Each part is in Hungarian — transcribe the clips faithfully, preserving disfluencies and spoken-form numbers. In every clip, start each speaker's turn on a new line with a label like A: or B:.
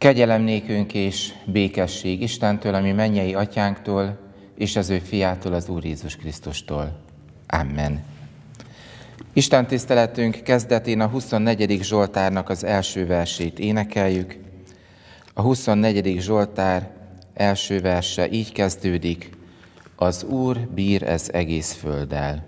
A: Kegyelem nékünk és békesség Istentől, ami mennyei atyánktól, és az ő fiától, az Úr Jézus Krisztustól. Amen. Isten tiszteletünk kezdetén a huszonnegyedik Zsoltárnak az első versét énekeljük. A huszonnegyedik Zsoltár első verse így kezdődik: az Úr bír ez egész földdel.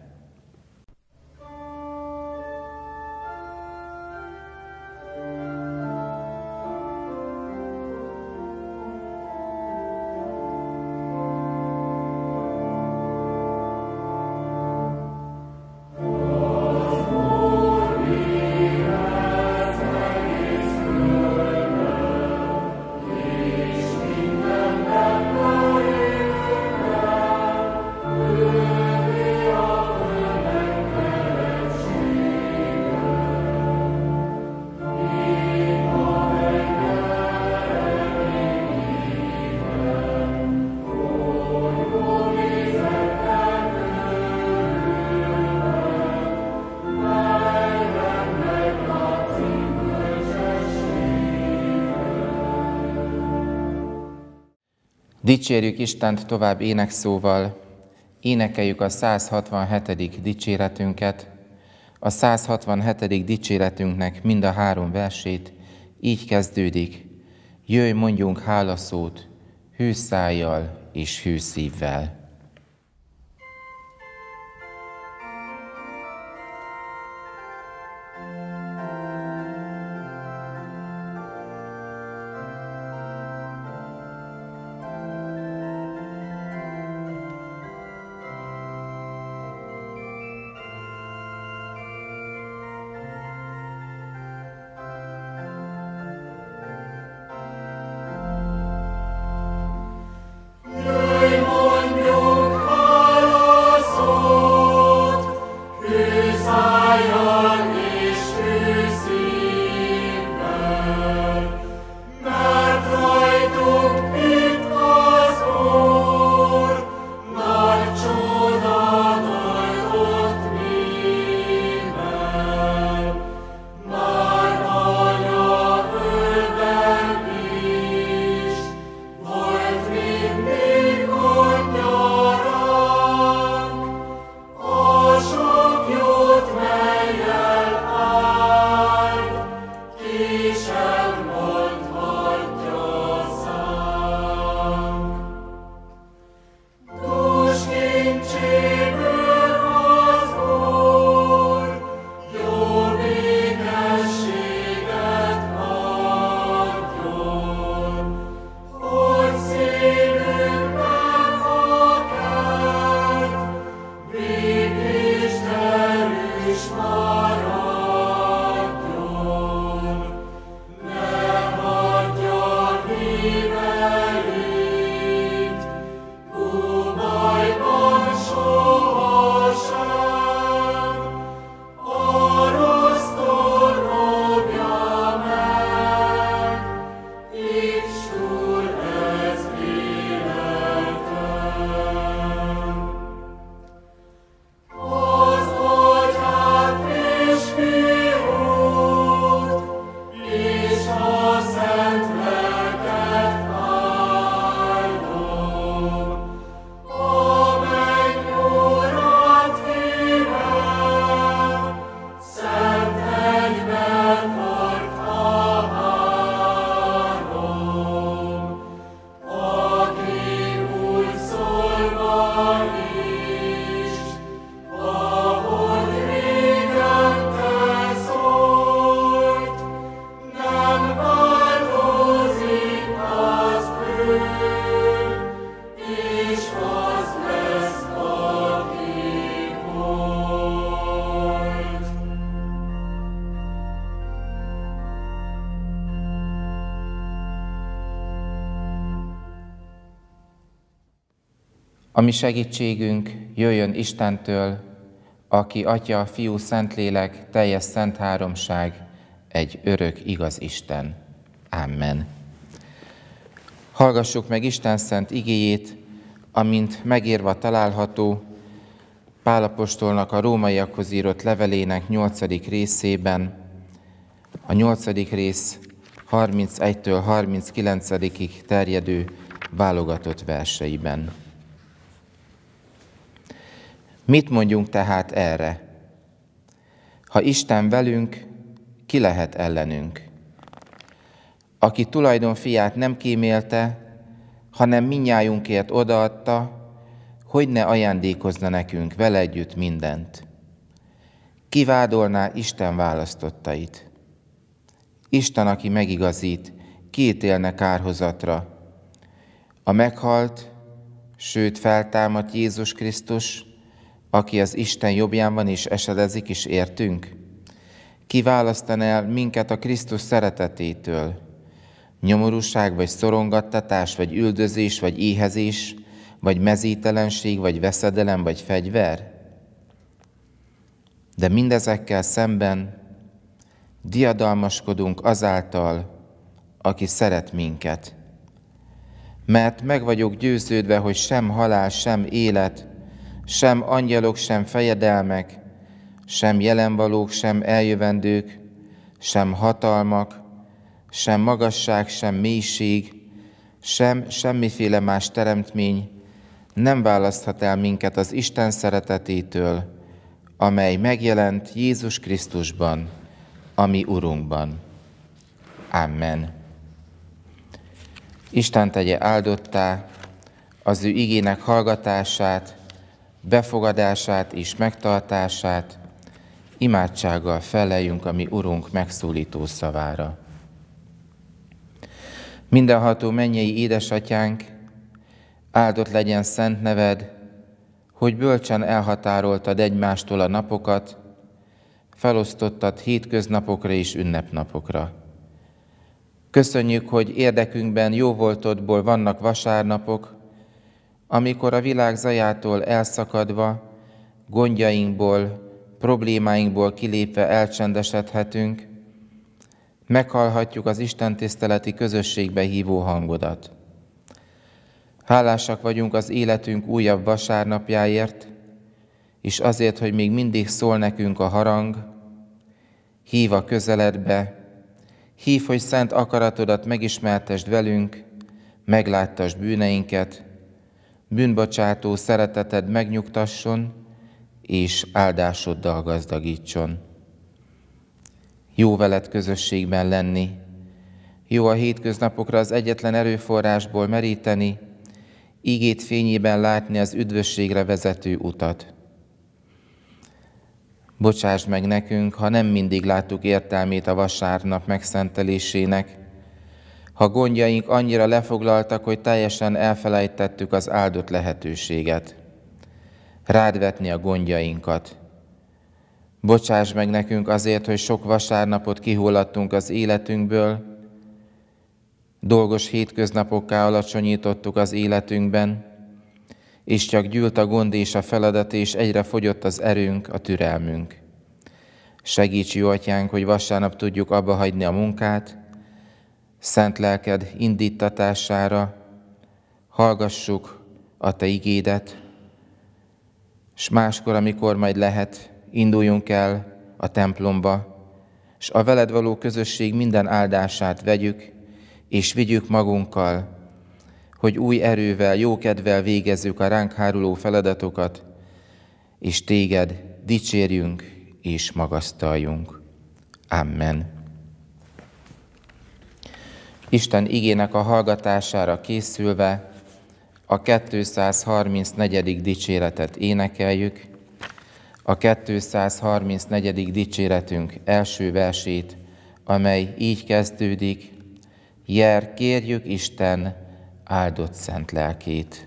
A: Dicsérjük Istent tovább énekszóval, énekeljük a száz hatvanhetedik dicséretünket, a száz hatvanhetedik dicséretünknek mind a három versét, így kezdődik: jöjj, mondjunk hálaszót, hű szájjal és hű szívvel. A mi segítségünk jöjjön Istentől, aki Atya, Fiú, Szentlélek, teljes szent háromság, egy örök igaz Isten. Amen. Hallgassuk meg Isten szent igéjét, amint megírva található Pál apostolnak a rómaiakhoz írott levelének nyolcadik részében, a nyolcadik rész harmincegytől harminckilencedikig terjedő válogatott verseiben. Mit mondjunk tehát erre? Ha Isten velünk, ki lehet ellenünk? Aki tulajdon fiát nem kímélte, hanem mindnyájunkért odaadta, hogy ne ajándékozna nekünk vele együtt mindent. Ki vádolná Isten választottait? Isten, aki megigazít, ki ítélne kárhozatra? A meghalt, sőt feltámadt Jézus Krisztus, aki az Isten jobbján van és esedezik is értünk? Ki választaná el minket a Krisztus szeretetétől? Nyomorúság, vagy szorongattatás, vagy üldözés, vagy éhezés, vagy mezítelenség, vagy veszedelem, vagy fegyver? De mindezekkel szemben diadalmaskodunk azáltal, aki szeret minket. Mert meg vagyok győződve, hogy sem halál, sem élet, sem angyalok, sem fejedelmek, sem jelenvalók, sem eljövendők, sem hatalmak, sem magasság, sem mélység, sem semmiféle más teremtmény nem választhat el minket az Isten szeretetétől, amely megjelent Jézus Krisztusban, a mi Urunkban. Amen. Isten tegye áldottá az ő igének hallgatását, befogadását és megtartását, imádsággal feleljünk a mi Urunk megszólító szavára. Mindenható mennyei édesatyánk, áldott legyen szent neved, hogy bölcsen elhatároltad egymástól a napokat, felosztottad hétköznapokra és ünnepnapokra. Köszönjük, hogy érdekünkben jóvoltodból vannak vasárnapok, amikor a világ zajától elszakadva, gondjainkból, problémáinkból kilépve elcsendesedhetünk, meghallhatjuk az istentiszteleti közösségbe hívó hangodat. Hálásak vagyunk az életünk újabb vasárnapjáért, és azért, hogy még mindig szól nekünk a harang, hív a közeledbe, hív, hogy szent akaratodat megismertesd velünk, megláttasd bűneinket, bűnbocsátó szereteted megnyugtasson, és áldásoddal gazdagítson. Jó veled közösségben lenni, jó a hétköznapokra az egyetlen erőforrásból meríteni, ígét fényében látni az üdvösségre vezető utat. Bocsásd meg nekünk, ha nem mindig láttuk értelmét a vasárnap megszentelésének, ha gondjaink annyira lefoglaltak, hogy teljesen elfelejtettük az áldott lehetőséget. Rád vetni a gondjainkat. Bocsáss meg nekünk azért, hogy sok vasárnapot kihullattunk az életünkből, dolgos hétköznapokká alacsonyítottuk az életünkben, és csak gyűlt a gond és a feladat, és egyre fogyott az erőnk, a türelmünk. Segíts, jó atyánk, hogy vasárnap tudjuk abba hagyni a munkát, szent lelked indítatására, hallgassuk a te igédet, s máskor, amikor majd lehet, induljunk el a templomba, s a veled való közösség minden áldását vegyük, és vigyük magunkkal, hogy új erővel, jókedvel végezzük a ránk háruló feladatokat, és téged dicsérjünk és magasztaljunk. Amen. Isten igének a hallgatására készülve a kétszázharmincnegyedik dicséretet énekeljük. A kétszázharmincnegyedik dicséretünk első versét, amely így kezdődik: Jer, kérjük Isten áldott szent lelkét.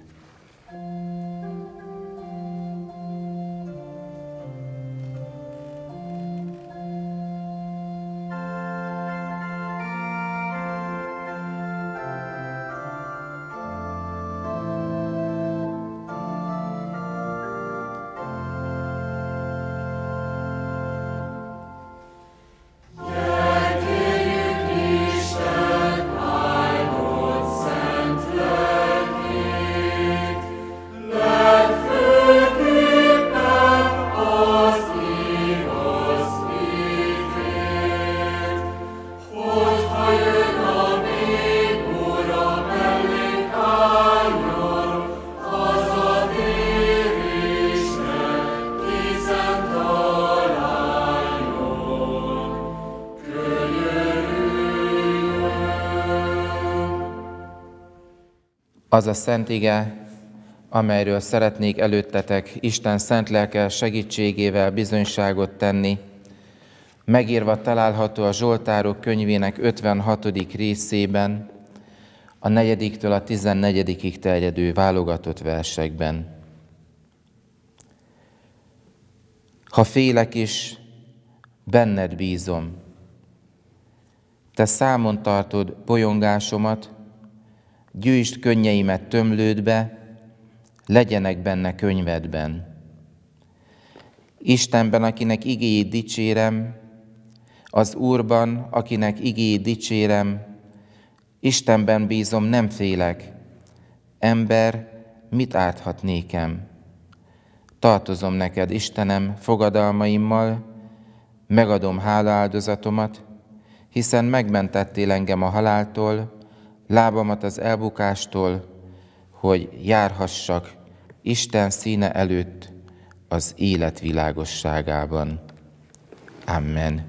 B: Isten áldott szent lelkét.
A: Az a szent ige, amelyről szeretnék előttetek Isten szent lelke segítségével bizonyságot tenni, megírva található a Zsoltárok könyvének ötvenhatodik részében, a negyediktől a tizennegyedikig terjedő válogatott versekben. Ha félek is, benned bízom. Te számon tartod bolyongásomat, gyűjtsd könnyeimet tömlődbe, legyenek benne könyvedben. Istenben, akinek igéjét dicsérem, az Úrban, akinek igéjét dicsérem, Istenben bízom, nem félek. Ember, mit árthat nékem? Tartozom neked, Istenem, fogadalmaimmal, megadom hálaáldozatomat, hiszen megmentettél engem a haláltól, lábamat az elbukástól, hogy járhassak Isten színe előtt az élet világosságában. Amen.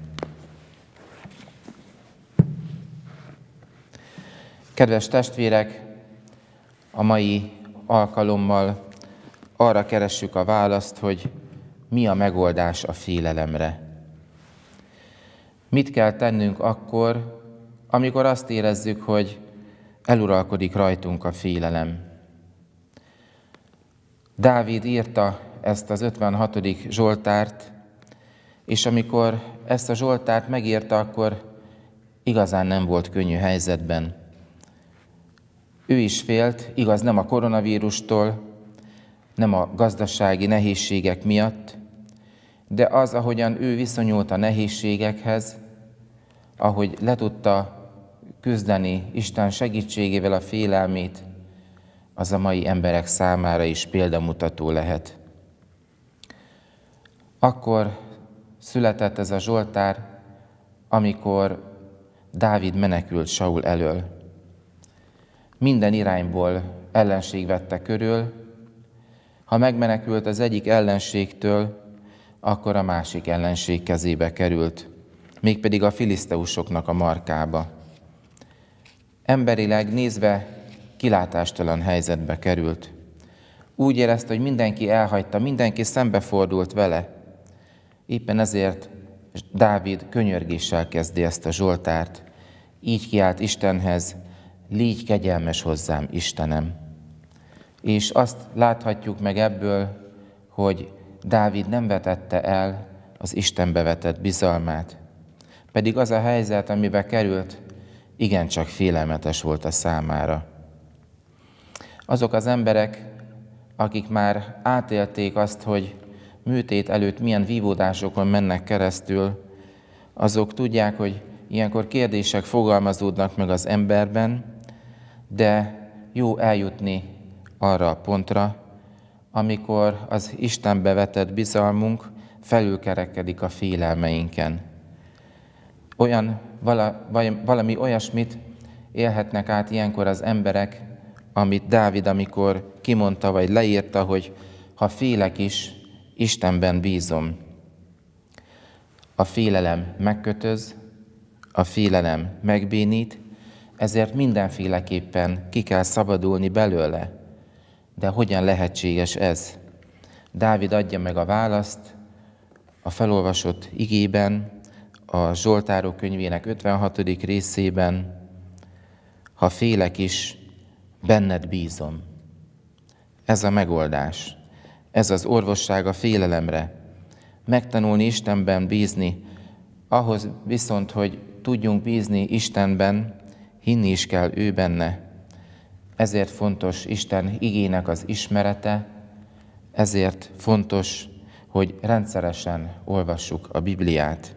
A: Kedves testvérek, a mai alkalommal arra keressük a választ, hogy mi a megoldás a félelemre. Mit kell tennünk akkor, amikor azt érezzük, hogy eluralkodik rajtunk a félelem? Dávid írta ezt az ötvenhatodik Zsoltárt, és amikor ezt a Zsoltárt megírta, akkor igazán nem volt könnyű helyzetben. Ő is félt, igaz, nem a koronavírustól, nem a gazdasági nehézségek miatt, de az, ahogyan ő viszonyult a nehézségekhez, ahogy le tudta küzdeni Isten segítségével a félelmét, az a mai emberek számára is példamutató lehet. Akkor született ez a Zsoltár, amikor Dávid menekült Saul elől. Minden irányból ellenség vette körül. Ha megmenekült az egyik ellenségtől, akkor a másik ellenség kezébe került, mégpedig a filiszteusoknak a markába. Emberileg nézve kilátástalan helyzetbe került. Úgy érezte, hogy mindenki elhagyta, mindenki szembefordult vele. Éppen ezért Dávid könyörgéssel kezdi ezt a Zsoltárt. Így kiált Istenhez: légy kegyelmes hozzám, Istenem. És azt láthatjuk meg ebből, hogy Dávid nem vetette el az Istenbe vetett bizalmát. Pedig az a helyzet, amibe került, igencsak félelmetes volt a számára. Azok az emberek, akik már átélték azt, hogy műtét előtt milyen vívódásokon mennek keresztül, azok tudják, hogy ilyenkor kérdések fogalmazódnak meg az emberben, de jó eljutni arra a pontra, amikor az Istenbe vetett bizalmunk felülkerekedik a félelmeinken. Olyan, vala, valami olyasmit élhetnek át ilyenkor az emberek, amit Dávid, amikor kimondta vagy leírta, hogy ha félek is, Istenben bízom. A félelem megkötöz, a félelem megbénít, ezért mindenféleképpen ki kell szabadulni belőle. De hogyan lehetséges ez? Dávid adja meg a választ a felolvasott igében, a Zsoltárok könyvének ötvenhatodik részében: ha félek is, benned bízom. Ez a megoldás, ez az orvosság a félelemre. Megtanulni Istenben bízni, ahhoz viszont, hogy tudjunk bízni Istenben, hinni is kell ő benne. Ezért fontos Isten igének az ismerete, ezért fontos, hogy rendszeresen olvassuk a Bibliát.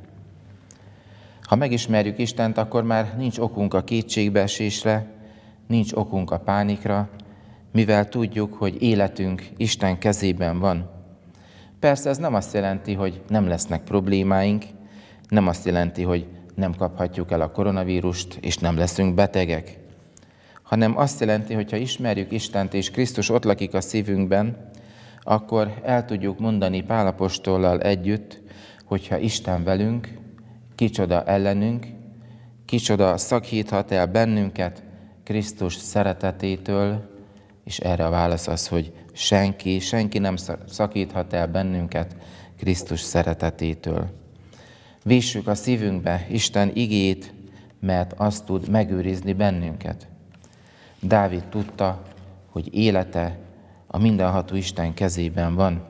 A: Ha megismerjük Istent, akkor már nincs okunk a kétségbeesésre, nincs okunk a pánikra, mivel tudjuk, hogy életünk Isten kezében van. Persze ez nem azt jelenti, hogy nem lesznek problémáink, nem azt jelenti, hogy nem kaphatjuk el a koronavírust, és nem leszünk betegek, hanem azt jelenti, hogy ha ismerjük Istent, és Krisztus ott lakik a szívünkben, akkor el tudjuk mondani Pál apostollal együtt, hogyha Isten velünk, kicsoda ellenünk, kicsoda szakíthat el bennünket Krisztus szeretetétől, És erre a válasz az, hogy senki, senki nem szakíthat el bennünket Krisztus szeretetétől. Vissük a szívünkbe Isten igéjét, mert azt tud megőrizni bennünket. Dávid tudta, hogy élete a mindenható Isten kezében van.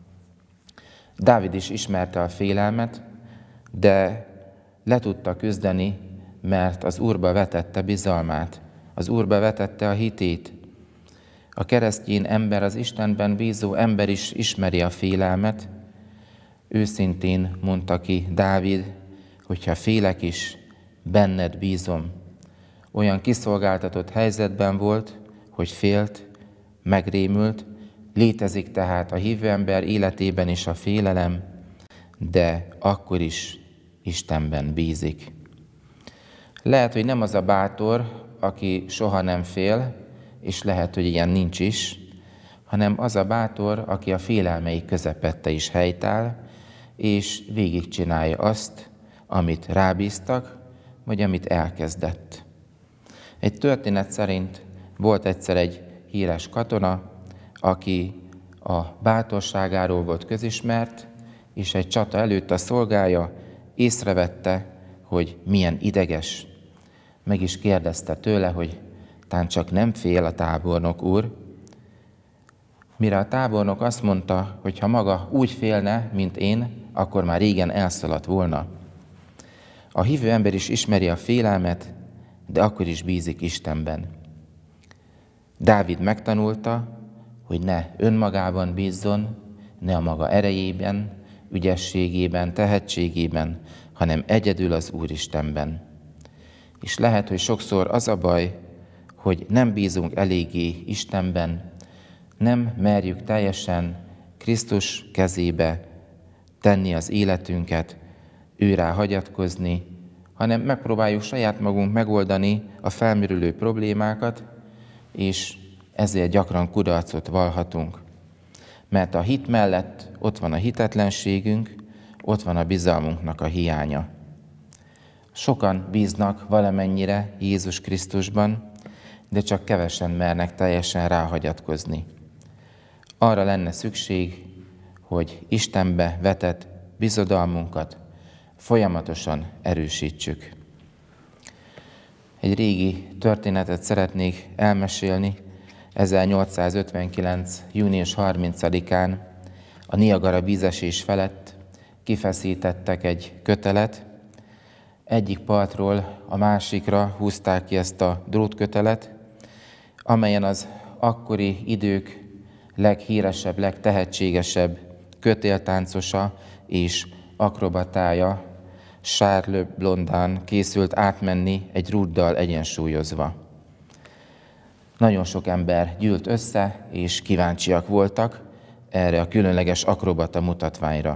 A: Dávid is ismerte a félelmet, de le tudta küzdeni, mert az Úrba vetette bizalmát, az Úrba vetette a hitét. A keresztény ember, az Istenben bízó ember is ismeri a félelmet. Őszintén mondta ki Dávid, hogyha félek is, benned bízom. Olyan kiszolgáltatott helyzetben volt, hogy félt, megrémült, létezik tehát a hívő ember életében is a félelem, de akkor is Istenben bízik. Lehet, hogy nem az a bátor, aki soha nem fél, és lehet, hogy ilyen nincs is, hanem az a bátor, aki a félelmei közepette is helytáll, és végigcsinálja azt, amit rábíztak, vagy amit elkezdett. Egy történet szerint volt egyszer egy híres katona, aki a bátorságáról volt közismert, és egy csata előtt a szolgája észrevette, hogy milyen ideges. Meg is kérdezte tőle, hogy tán csak nem fél a tábornok úr. Mire a tábornok azt mondta, hogy ha maga úgy félne, mint én, akkor már régen elszaladt volna. A hívő ember is ismeri a félelmet, de akkor is bízik Istenben. Dávid megtanulta, hogy ne önmagában bízzon, ne a maga erejében, ügyességében, tehetségében, hanem egyedül az Úristenben. És lehet, hogy sokszor az a baj, hogy nem bízunk eléggé Istenben, nem merjük teljesen Krisztus kezébe tenni az életünket, őrá hagyatkozni, hanem megpróbáljuk saját magunk megoldani a felmerülő problémákat, és ezért gyakran kudarcot vallhatunk. Mert a hit mellett ott van a hitetlenségünk, ott van a bizalmunknak a hiánya. Sokan bíznak valamennyire Jézus Krisztusban, de csak kevesen mernek teljesen ráhagyatkozni. Arra lenne szükség, hogy Istenbe vetett bizodalmunkat folyamatosan erősítsük. Egy régi történetet szeretnék elmesélni. ezernyolcszázötvenkilenc. június harmincadikán a Niagara vízesés felett kifeszítettek egy kötelet, egyik partról a másikra húzták ki ezt a drótkötelet, amelyen az akkori idők leghíresebb, legtehetségesebb kötéltáncosa és akrobatája, Charles Blondin készült átmenni egy rúddal egyensúlyozva. Nagyon sok ember gyűlt össze, és kíváncsiak voltak erre a különleges akrobata mutatványra.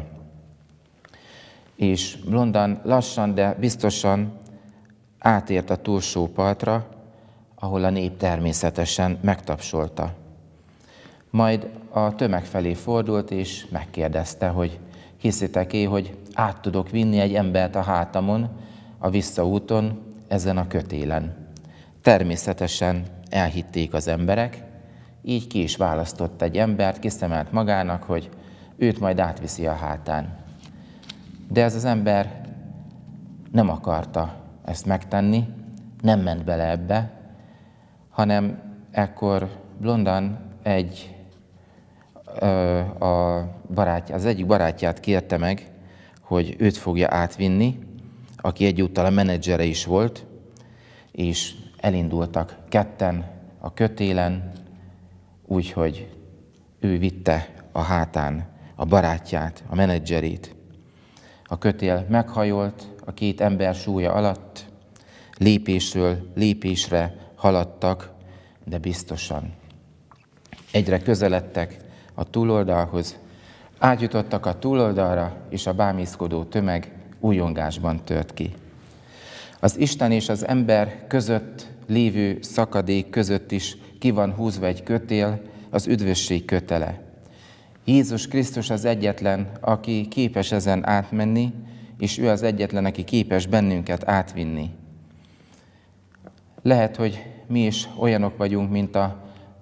A: És Blondin lassan, de biztosan átért a túlsó partra, ahol a nép természetesen megtapsolta. Majd a tömeg felé fordult, és megkérdezte, hogy hiszitek-é, hogy át tudok vinni egy embert a hátamon, a visszaúton, ezen a kötélen. Természetesen elhitték az emberek, így ki is választott egy embert, kiszemelt magának, hogy őt majd átviszi a hátán. De ez az ember nem akarta ezt megtenni, nem ment bele ebbe, hanem ekkor Blondin egy, ö, a barátja, az egyik barátját kérte meg, hogy őt fogja átvinni, aki egyúttal a menedzsere is volt, és elindultak ketten a kötélen, úgyhogy ő vitte a hátán a barátját, a menedzserét. A kötél meghajolt a két ember súlya alatt, lépésről lépésre haladtak, de biztosan. Egyre közeledtek a túloldalhoz, átjutottak a túloldalra, és a bámészkodó tömeg újongásban tört ki. Az Isten és az ember között lévő szakadék között is ki van húzva egy kötél, az üdvösség kötele. Jézus Krisztus az egyetlen, aki képes ezen átmenni, és ő az egyetlen, aki képes bennünket átvinni. Lehet, hogy mi is olyanok vagyunk, mint a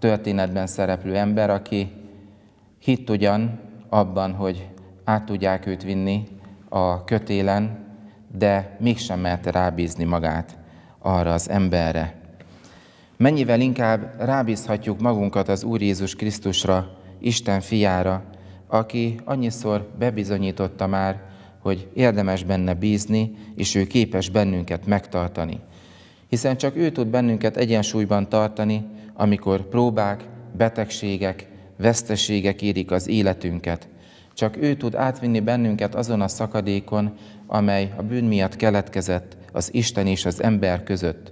A: történetben szereplő ember, aki hitt ugyan abban, hogy át tudják őt vinni a kötélen, de mégsem merte rábízni magát arra az emberre. Mennyivel inkább rábízhatjuk magunkat az Úr Jézus Krisztusra, Isten fiára, aki annyiszor bebizonyította már, hogy érdemes benne bízni, és ő képes bennünket megtartani. Hiszen csak ő tud bennünket egyensúlyban tartani, amikor próbák, betegségek, veszteségek érik az életünket. Csak ő tud átvinni bennünket azon a szakadékon, amely a bűn miatt keletkezett az Isten és az ember között.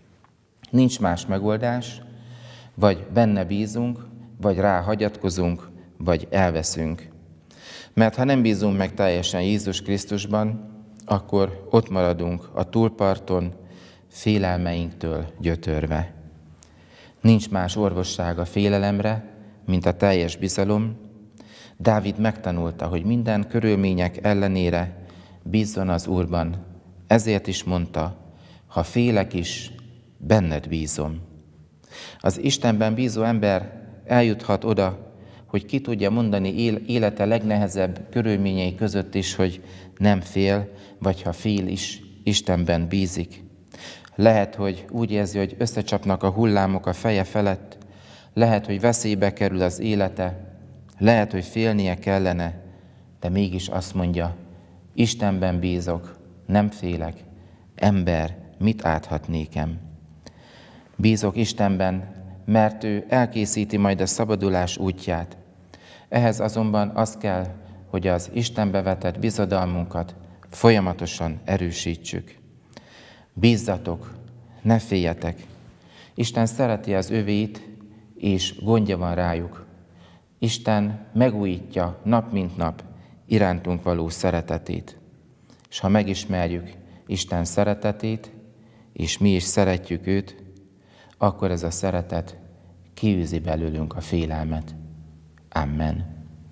A: Nincs más megoldás, vagy benne bízunk, vagy rá hagyatkozunk, vagy elveszünk. Mert ha nem bízunk meg teljesen Jézus Krisztusban, akkor ott maradunk a túlparton, félelmeinktől gyötörve. Nincs más orvosság a félelemre, mint a teljes bizalom. Dávid megtanulta, hogy minden körülmények ellenére bízzon az Úrban. Ezért is mondta, ha félek is, benned bízom. Az Istenben bízó ember eljuthat oda, hogy ki tudja mondani élete legnehezebb körülményei között is, hogy nem fél, vagy ha fél is, Istenben bízik. Lehet, hogy úgy érzi, hogy összecsapnak a hullámok a feje felett, lehet, hogy veszélybe kerül az élete, lehet, hogy félnie kellene, de mégis azt mondja, Istenben bízok, nem félek, ember, mit áthat nékem? Bízok Istenben, mert ő elkészíti majd a szabadulás útját. Ehhez azonban az kell, hogy az Istenbe vetett bizodalmunkat folyamatosan erősítsük. Bízzatok, ne féljetek! Isten szereti az övéit, és gondja van rájuk. Isten megújítja nap mint nap irántunk való szeretetét. És ha megismerjük Isten szeretetét, és mi is szeretjük őt, akkor ez a szeretet kiűzi belőlünk a félelmet. Amen.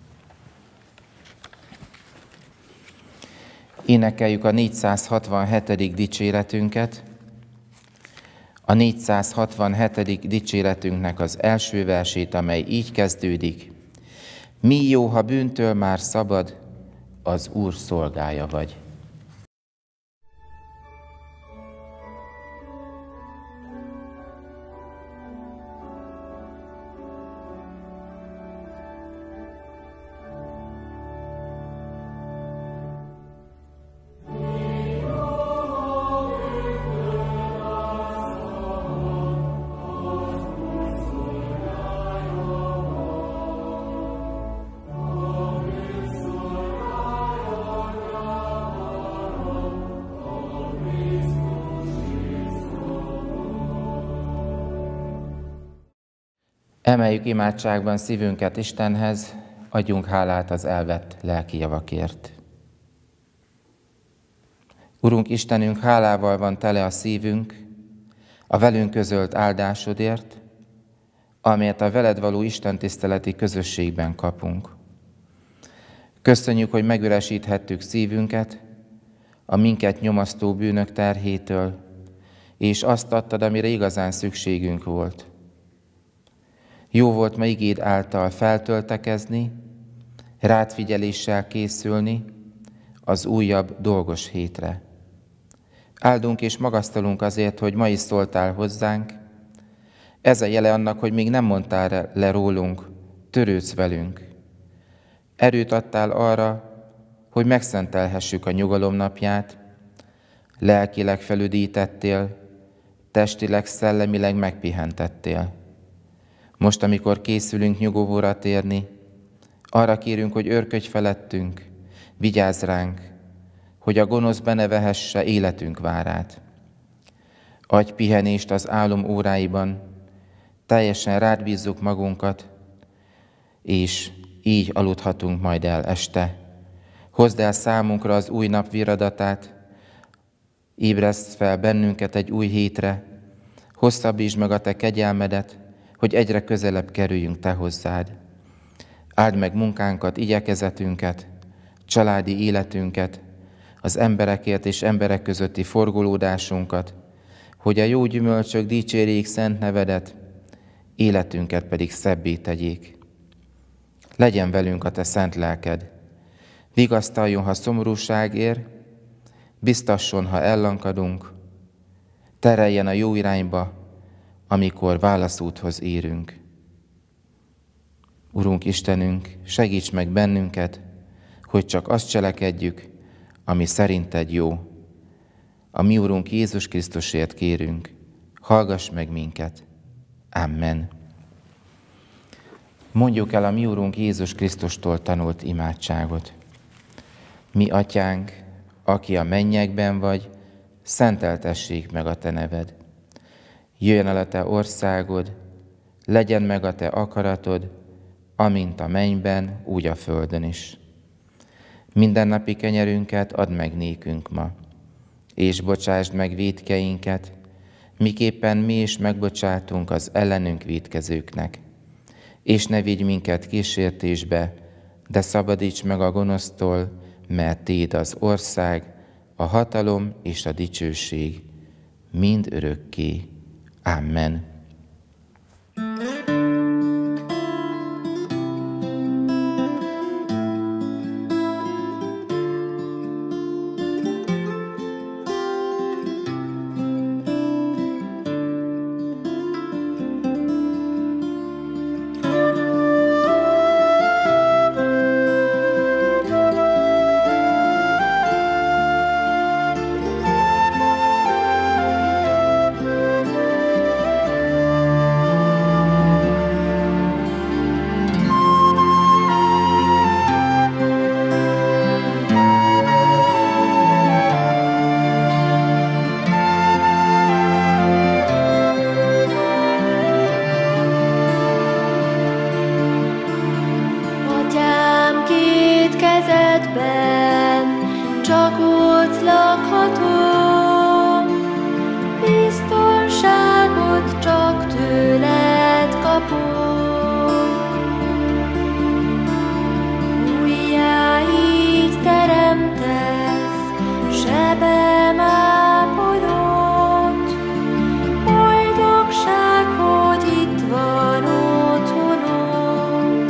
A: Énekeljük a négyszázhatvanhetedik dicséretünket. A négyszázhatvanhetedik dicséretünknek az első versét, amely így kezdődik. Mi jó, ha bűntől már szabad, az Úr szolgája vagy. Emeljük imádságban szívünket Istenhez, adjunk hálát az elvett lelki javakért. Urunk Istenünk, hálával van tele a szívünk, a velünk közölt áldásodért, amelyet a veled való istentiszteleti közösségben kapunk. Köszönjük, hogy megüresíthettük szívünket a minket nyomasztó bűnök terhétől, és azt adtad, amire igazán szükségünk volt. Jó volt ma igéd által feltöltekezni, rád figyeléssel készülni az újabb dolgos hétre. Áldunk és magasztalunk azért, hogy ma is szóltál hozzánk. Ez a jele annak, hogy még nem mondtál le rólunk, törődsz velünk. Erőt adtál arra, hogy megszentelhessük a nyugalom napját, lelkileg felüdítettél, testileg, szellemileg megpihentettél. Most, amikor készülünk nyugovóra térni, arra kérünk, hogy őrködj felettünk, vigyázz ránk, hogy a gonosz be ne vehesse életünk várát. Adj pihenést az álom óráiban, teljesen rád bízzuk magunkat, és így aludhatunk majd el este. Hozd el számunkra az új nap viradatát, ébreszd fel bennünket egy új hétre, hosszabbítsd meg a te kegyelmedet, hogy egyre közelebb kerüljünk te hozzád. Áld meg munkánkat, igyekezetünket, családi életünket, az emberekért és emberek közötti forgolódásunkat, hogy a jó gyümölcsök dicsérjék szent nevedet, életünket pedig szebbé tegyék. Legyen velünk a te szent lelked, vigasztaljon, ha szomorúság ér, biztasson, ha ellankadunk, tereljen a jó irányba, amikor válaszúthoz érünk. Urunk Istenünk, segíts meg bennünket, hogy csak azt cselekedjük, ami szerinted jó. A mi Urunk Jézus Krisztusért kérünk, hallgass meg minket. Amen. Mondjuk el a mi Urunk Jézus Krisztustól tanult imádságot. Mi Atyánk, aki a mennyekben vagy, szenteltessék meg a te neved. Jöjjön el a te országod, legyen meg a te akaratod, amint a mennyben, úgy a földön is. Mindennapi kenyerünket add meg nékünk ma, és bocsásd meg vétkeinket, miképpen mi is megbocsátunk az ellenünk vétkezőknek. És ne vigy minket kísértésbe, de szabadíts meg a gonosztól, mert Téd az ország, a hatalom és a dicsőség mind örökké. Amen.
B: Csak ott lakhatom, biztonságot csak tőled kapok. Újjá így teremtesz, sebem ápolod, boldogság, hogy itt van otthonom.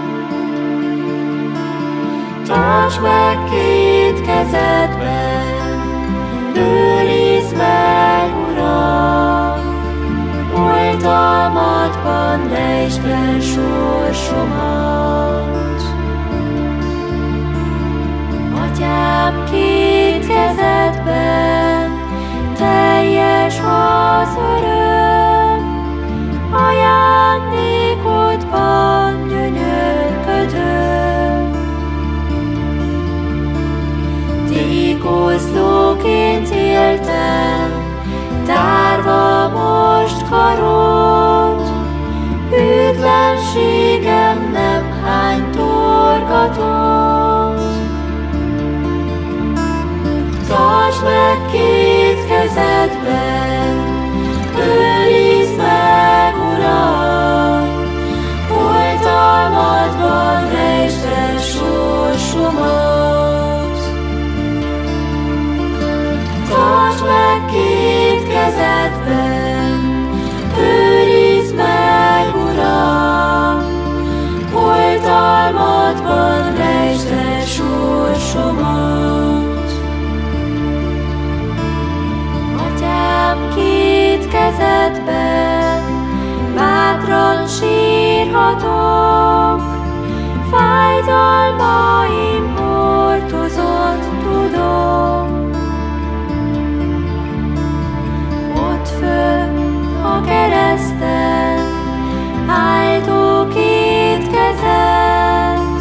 B: Tartsd meg két kezedben, őrizd meg, Uram, oltalmadban rejtsd el sorsomat. Atyám, két kezedben teljes az öröm, ajándékodban gyönyörködöm. Tékozlóként éltem, tárva most karod, hűtlenségem nem hánytorgatott. Tartsd meg két kezedben, őrizd meg, Uram, oltalmadban rejtsd el sorsomat. Tartsd meg két kezedben, őrizd meg, Uram, oltalmadban rejtsd el sorsomat. Atyám, két kezedben bátran sírhatok, fájdalmaim hordozott tudom. Ott fönn a kereszten áldó két kezed,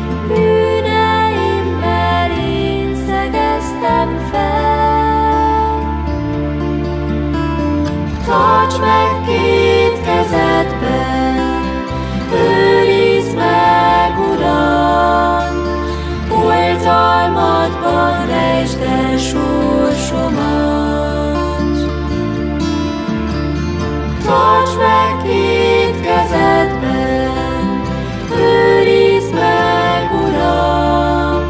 B: bűneimmel én szegeztem fel. Tartsd meg két kezedben, őrizd meg, Uram, oltalmadban rejtsd el sorsomat. Tartsd meg két kezedben, őrizd meg, Uram,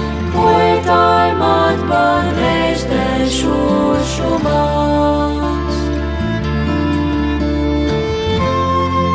B: oltalmadban rejtsd el sorsomat.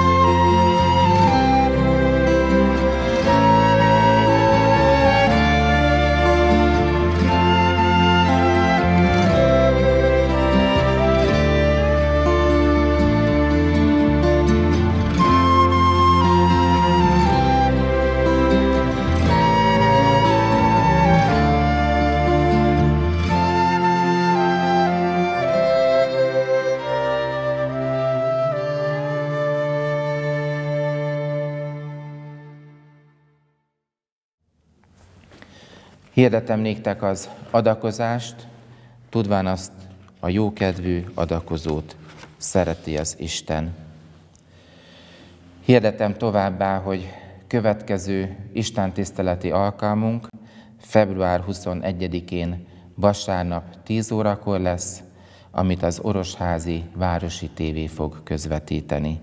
A: Hirdetem néktek az adakozást, tudván azt a jókedvű adakozót szereti az Isten. Hirdetem továbbá, hogy következő istentiszteleti alkalmunk február huszonegyedikén vasárnap tíz órakor lesz, amit az Orosházi Városi tévé fog közvetíteni.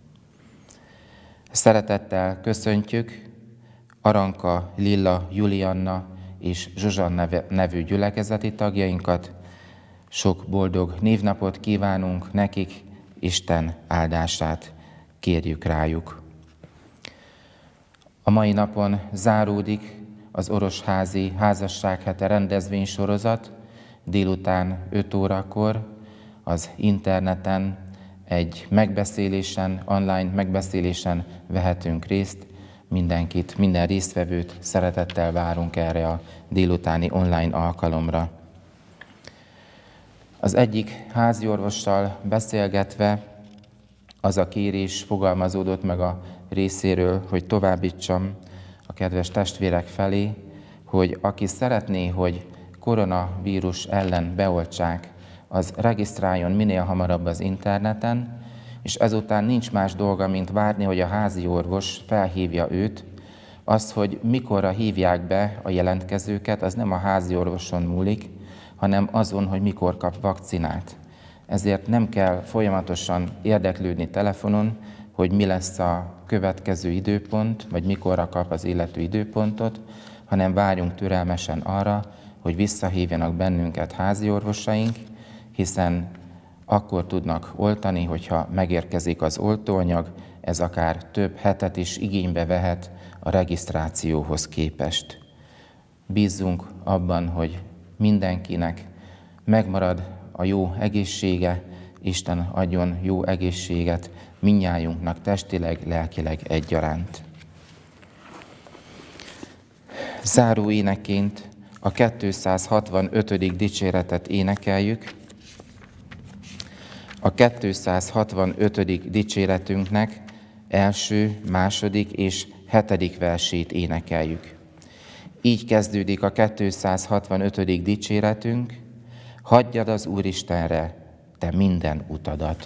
A: Szeretettel köszöntjük Aranka, Lilla, Julianna és Zsuzsanna nevű gyülekezeti tagjainkat. Sok boldog névnapot kívánunk nekik, Isten áldását kérjük rájuk. A mai napon záródik az Orosházi Házassághete rendezvénysorozat. Délután öt órakor az interneten egy megbeszélésen, online megbeszélésen vehetünk részt. Mindenkit, minden résztvevőt szeretettel várunk erre a délutáni online alkalomra. Az egyik háziorvossal beszélgetve az a kérés fogalmazódott meg a részéről, hogy továbbítsam a kedves testvérek felé, hogy aki szeretné, hogy koronavírus ellen beoltsák, az regisztráljon minél hamarabb az interneten, és ezután nincs más dolga, mint várni, hogy a házi orvos felhívja őt. Az, hogy mikorra hívják be a jelentkezőket, az nem a házi orvoson múlik, hanem azon, hogy mikor kap vakcinát. Ezért nem kell folyamatosan érdeklődni telefonon, hogy mi lesz a következő időpont, vagy mikorra kap az illető időpontot, hanem várjunk türelmesen arra, hogy visszahívjanak bennünket házi orvosaink, hiszen akkor tudnak oltani, hogyha megérkezik az oltóanyag, ez akár több hetet is igénybe vehet a regisztrációhoz képest. Bízzunk abban, hogy mindenkinek megmarad a jó egészsége, Isten adjon jó egészséget mindnyájunknak testileg, lelkileg egyaránt. Záró énekként a kétszázhatvanötödik dicséretet énekeljük. A kétszázhatvanötödik dicséretünknek első, második és hetedik versét énekeljük. Így kezdődik a kétszázhatvanötödik dicséretünk: hagyjad az Úristenre te minden utadat.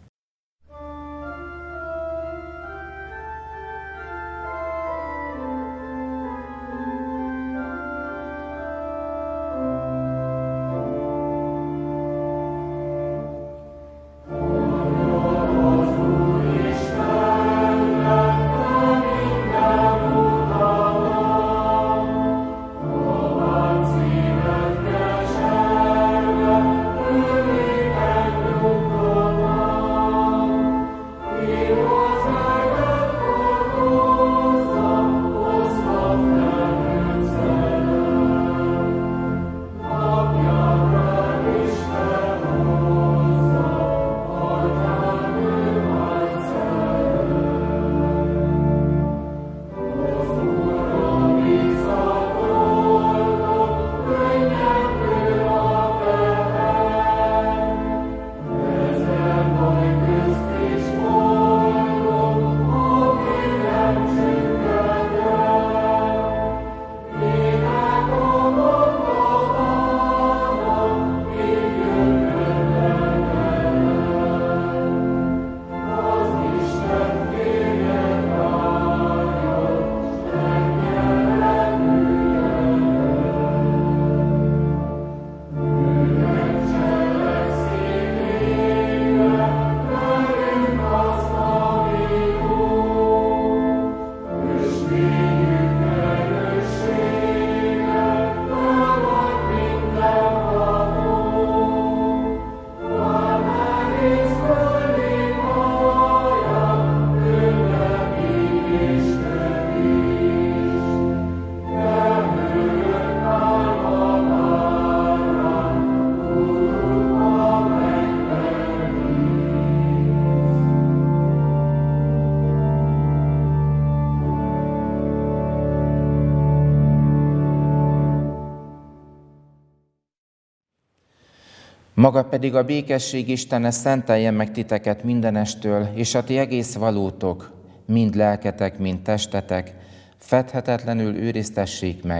A: Maga pedig a békesség Istene szenteljen meg titeket mindenestől, és a ti egész valótok, mind lelketek, mind testetek, fedhetetlenül őriztessék meg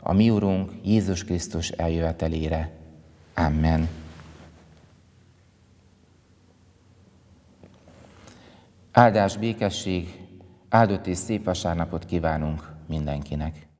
A: a mi Urunk Jézus Krisztus eljövetelére. Amen. Áldás, békesség, áldott és szép vasárnapot kívánunk mindenkinek.